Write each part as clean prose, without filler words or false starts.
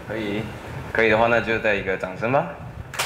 可以，可以的话，那就再一个掌声吧。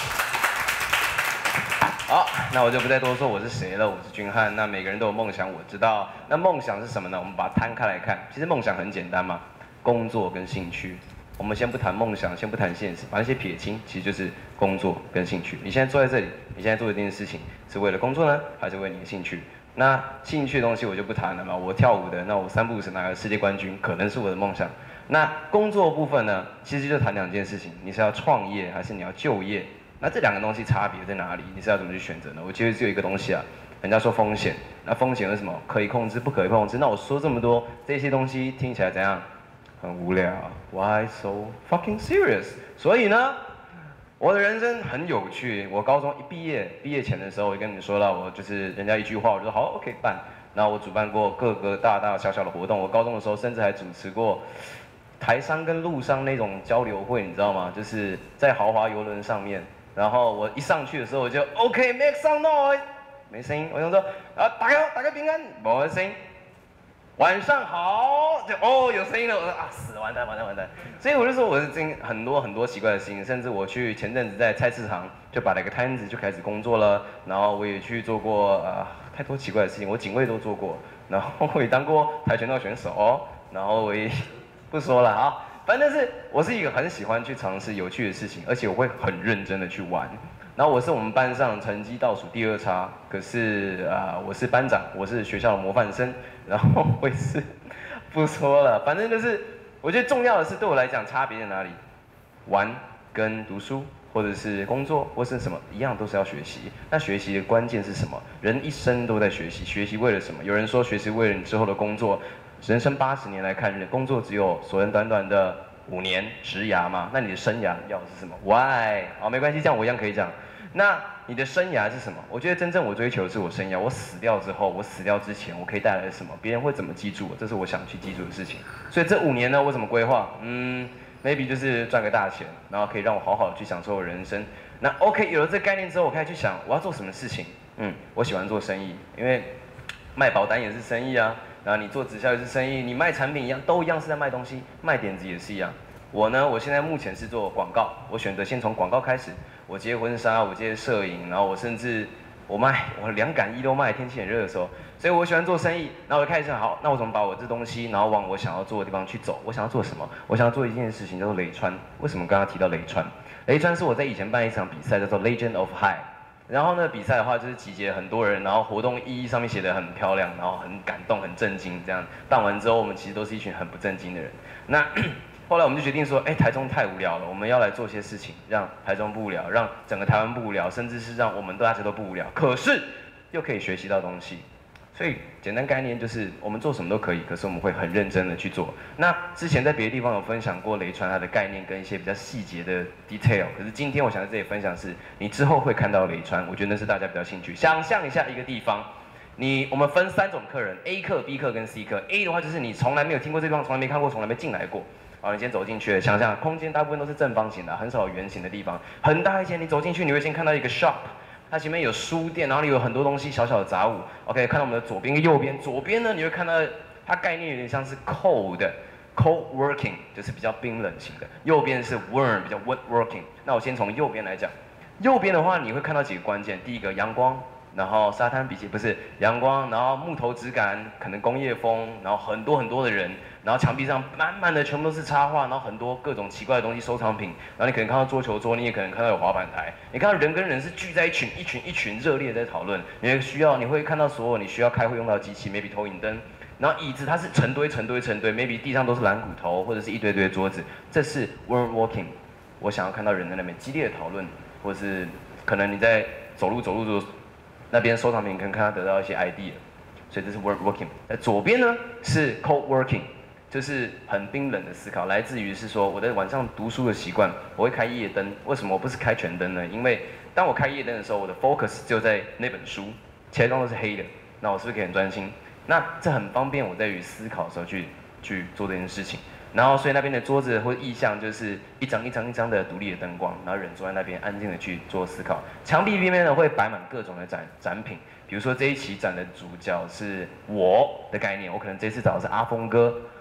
好，那我就不再多说我是谁了，我是君汉。那每个人都有梦想，我知道。那梦想是什么呢？我们把它摊开来看，其实梦想很简单嘛，工作跟兴趣。我们先不谈梦想，先不谈现实，把那些撇清，其实就是工作跟兴趣。你现在坐在这里，你现在做的这件事情是为了工作呢，还是为了你的兴趣？那兴趣的东西我就不谈了嘛。我跳舞的，那我三不五时拿个世界冠军，可能是我的梦想。那工作部分呢，其实就谈两件事情：你是要创业，还是你要就业？那这两个东西差别在哪里？你是要怎么去选择呢？我觉得只有一个东西啊，人家说风险，那风险是什么？可以控制，不可以控制。那我说这么多这些东西听起来怎样？很无聊。Why so fucking serious？所以呢，我的人生很有趣。我高中一毕业，毕业前的时候，我跟你们说了，我就是人家一句话，我就说好 OK 办。然后我主办过各个大大小小的活动。我高中的时候甚至还主持过台商跟陆商那种交流会，你知道吗？就是在豪华游轮上面。然后我一上去的时候，我就 OK make some noise， 没声音。我想说啊，打开平安，没声音。晚上好，就哦有声音了。我说啊死了，完蛋。所以我就说我是经很多奇怪的事情，甚至我去前阵子在菜市场就摆了一个摊子就开始工作了。然后我也去做过太多奇怪的事情，我警卫都做过，然后我也当过跆拳道选手，然后我也不说了啊。反正是我是一个很喜欢去尝试有趣的事情，而且我会很认真的去玩。然后我是我们班上成绩倒数第二差，可是我是班长，我是学校的模范生，然后我也是不说了，反正就是我觉得重要的是对我来讲差别在哪里？玩跟读书，或者是工作，或是什么一样都是要学习。那学习的关键是什么？人一生都在学习，学习为了什么？有人说学习为了你之后的工作。人生80年来看，工作只有所谓短短的5年，职涯嘛。那你的生涯要的是什么 ？Why？ 好，没关系，这样我一样可以讲。那你的生涯是什么？我觉得真正我追求的是我生涯。我死掉之后，我死掉之前，我可以带来什么？别人会怎么记住我？这是我想去记住的事情。所以这5年呢，我怎么规划？maybe 就是赚个大钱，然后可以让我好好的去享受我人生。那 OK， 有了这个概念之后，我开始去想我要做什么事情。我喜欢做生意，因为卖保单也是生意啊。然后你做直销也是生意，你卖产品都一样是在卖东西，卖点子也是一样。我呢，我现在目前是做广告，我选择先从广告开始。我接婚纱，我接摄影，然后我甚至我2杆1都卖，天气很热的时候。所以我喜欢做生意。然后我就开始想，好，那我怎么把我这东西，然后往我想要做的地方去走？我想要做什么？我想要做一件事情叫做雷川。为什么刚刚提到雷川？雷川是我在以前办一场比赛，叫做 Legend of High。然后呢，比赛的话就是集结很多人，然后活动意义上面写得很漂亮，然后很感动、很震惊。这样办完之后，我们其实都是一群很不正经的人。那后来我们就决定说，台中太无聊了，我们要来做些事情，让台中不无聊，让整个台湾不无聊，甚至是让我们大家都不无聊，可是又可以学习到东西。所以简单概念就是我们做什么都可以，可是我们会很认真的去做。那之前在别的地方有分享过雷川它的概念跟一些比较细节的 detail， 可是今天我想在这里分享是，你之后会看到雷川，我觉得那是大家比较兴趣。想象一下一个地方，我们分3种客人 ，A 客、B 客跟 C 客。A 的话就是你从来没有听过这地方，从来没看过，从来没进来过。你先走进去了，想象空间大部分都是正方形的，很少有圆形的地方。很大一间，你走进去你会先看到一个 shop。它前面有书店，然后里有很多东西，小小的杂物。OK， 看到我们的左边跟右边，左边呢你会看到它概念有点像是 cold working， 就是比较冰冷型的；右边是 warm， 比较 wood working。那我先从右边来讲，右边的话你会看到几个关键，第一个阳光，然后沙滩比起不是阳光，然后木头质感，可能工业风，然后很多的人。然后墙壁上满满的全部都是插画，然后很多各种奇怪的东西收藏品。然后你可能看到桌球桌，你也可能看到有滑板台。你看到人跟人是聚在一群热烈在讨论。你会看到所有你需要开会用到的机器 ，maybe 投影灯。然后椅子它是成堆 ，maybe 地上都是蓝骨头或者是一堆堆的桌子。这是 warm walking， 我想要看到人在那边激烈的讨论，或是可能你在走路那边收藏品，可能看到得到一些 idea。所以这是 warm walking。在左边呢是 cold working。就是很冰冷的思考，来自于是说我在晚上读书的习惯，我会开夜灯。为什么我不是开全灯呢？因为当我开夜灯的时候，我的 focus 就在那本书，其他地方都是黑的，那我是不是可以很专心？那这很方便我在于思考的时候去做这件事情。然后所以那边的桌子或意象就是一张的独立的灯光，然后人坐在那边安静的去做思考。墙壁边边呢会摆满各种的展品，比如说这一期展的主角是我的概念，我可能这次找的是阿峰哥。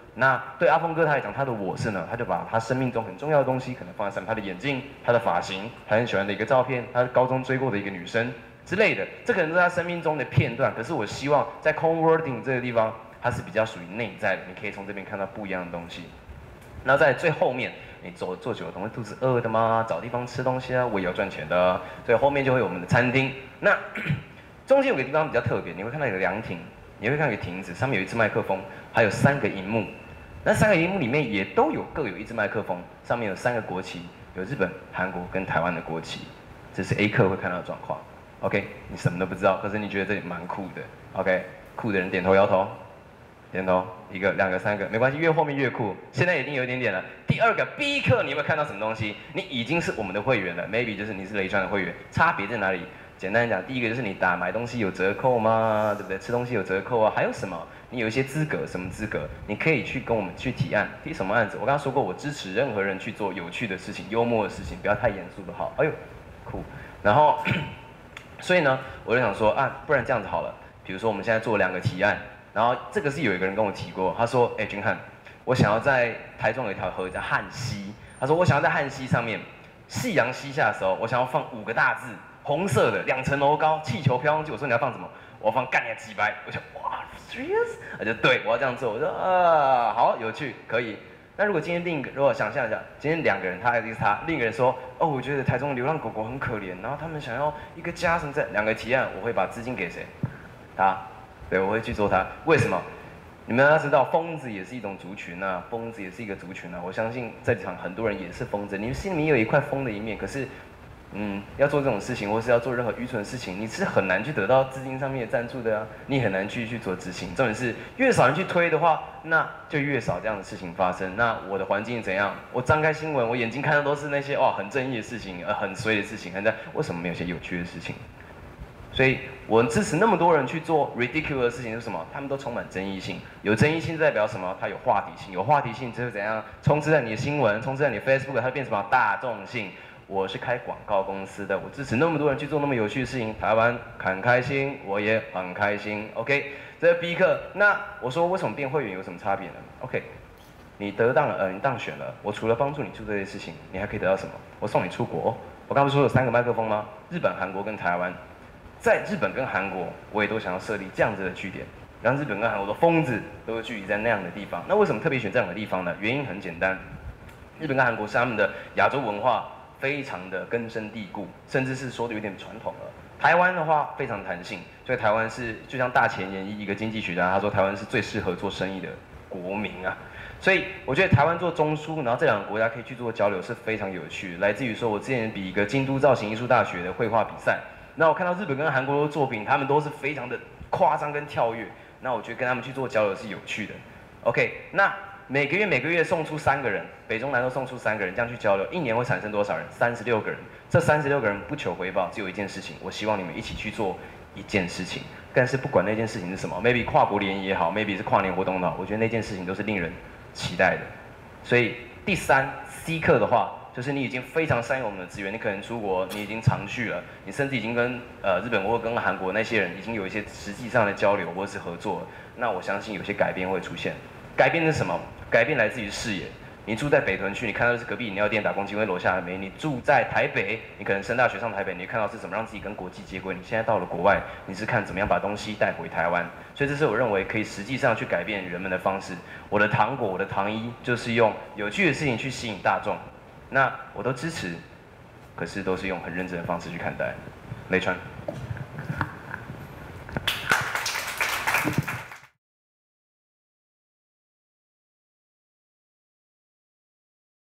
那对阿峰哥他来讲，他的我是呢，他就把他生命中很重要的东西可能放在上面，他的眼镜、他的发型、他很喜欢的一个照片，他高中追过的一个女生之类的，这可能是他生命中的片段。可是我希望在 converting 这个地方，它是比较属于内在的，你可以从这边看到不一样的东西。然后在最后面，你坐久了总会肚子饿的吗？找地方吃东西啊，我也要赚钱的，所以后面就会有我们的餐厅。那中间有个地方比较特别，你会看到有个凉亭，你会看到有个亭子，上面有一支麦克风，还有3个荧幕。那3个荧幕里面也都各有一支麦克风，上面有3个国旗，有日本、韩国跟台湾的国旗。这是 A 课会看到的状况。OK， 你什么都不知道，可是你觉得这里蛮酷的。OK， 酷的人点头摇头，点头，1个、2个、3个，没关系，越后面越酷。现在已经有一点点了。第2个 B 课，你有没有看到什么东西？你已经是我们的会员了 ，maybe 就是你是雷川的会员，差别在哪里？简单讲，第一个就是你买东西有折扣吗？对不对？吃东西有折扣啊？还有什么？你有一些资格，什么资格？你可以去跟我们去提案，提什么案子？我刚刚说过，我支持任何人去做有趣的事情、幽默的事情，不要太严肃的好。哎呦，酷。然后，所以呢，我就想说啊，不然这样子好了，比如说我们现在做2个提案，然后这个是有一个人跟我提过，他说，哎，君汉，我想要在台中有一条河叫汉溪，他说我想要在汉溪上面，夕阳西下的时候，我想要放5个大字。红色的2层楼高，气球飘上去。我说你要放什么？我放干你几百。我就哇 ，serious？ 他就对我要这样做。我说好有趣，可以。那如果今天如果想象一下，今天2个人，他还是他，另一个人说，哦，我觉得台中流浪狗狗很可怜，然后他们想要一个家什么在2个提案，我会把资金给谁？他，对，我会去做他。为什么？你们要知道，疯子也是一种族群啊，疯子也是一个族群啊。我相信在场很多人也是疯子，你们心里面有一块疯的一面，可是。要做这种事情，或是要做任何愚蠢的事情，你是很难去得到资金上面的赞助的啊，你很难去做执行。重点是越少人去推的话，那就越少这样的事情发生。那我的环境怎样？我张开新闻，我眼睛看到都是那些很正义的事情，很衰的事情，为什么没有一些有趣的事情？所以我支持那么多人去做 ridiculous 的事情是什么？他们都充满争议性。有争议性代表什么？它有话题性，有话题性就是怎样充斥在你的新闻，充斥在你的 Facebook， 它变什么大众性。我是开广告公司的，我支持那么多人去做那么有趣的事情，台湾很开心，我也很开心。OK， 这是 B 课。那我说为什么变会员有什么差别呢 ？OK， 你你当选了，我除了帮助你做这些事情，你还可以得到什么？我送你出国。我刚不是说有3个麦克风吗？日本、韩国跟台湾。在日本跟韩国，我也都想要设立这样子的据点，让日本跟韩国的疯子都会聚集在那样的地方。那为什么特别选这两个地方呢？原因很简单，日本跟韩国是他们的亚洲文化。非常的根深蒂固，甚至是说的有点传统了。台湾的话非常弹性，所以台湾是就像大前研一个经济学家，他说台湾是最适合做生意的国民啊。所以我觉得台湾做中枢，然后这2个国家可以去做交流是非常有趣的。来自于说我之前比一个京都造型艺术大学的绘画比赛，那我看到日本跟韩国的作品，他们都是非常的夸张跟跳跃，那我觉得跟他们去做交流是有趣的。OK， 那。每个月送出3个人，北中南都送出3个人，这样去交流，1年会产生多少人？36个人。这36个人不求回报，只有一件事情，我希望你们一起去做一件事情。但是不管那件事情是什么 ，maybe 跨国联谊也好 ，maybe 是跨年活动也好，我觉得那件事情都是令人期待的。所以第3 C 课的话，就是你已经非常善用我们的资源，你可能出国，你已经常去了，你甚至已经跟日本或跟韩国那些人已经有一些实际上的交流或是合作了，那我相信有些改变会出现。改变是什么？改变来自于视野。你住在北屯区，你看到的是隔壁饮料店打工机会楼下的美；你住在台北，你可能升大学上台北，你看到是怎么让自己跟国际接轨。你现在到了国外，你是看怎么样把东西带回台湾。所以这是我认为可以实际上去改变人们的方式。我的糖果，我的糖衣，就是用有趣的事情去吸引大众。那我都支持，可是都是用很认真的方式去看待。雷川。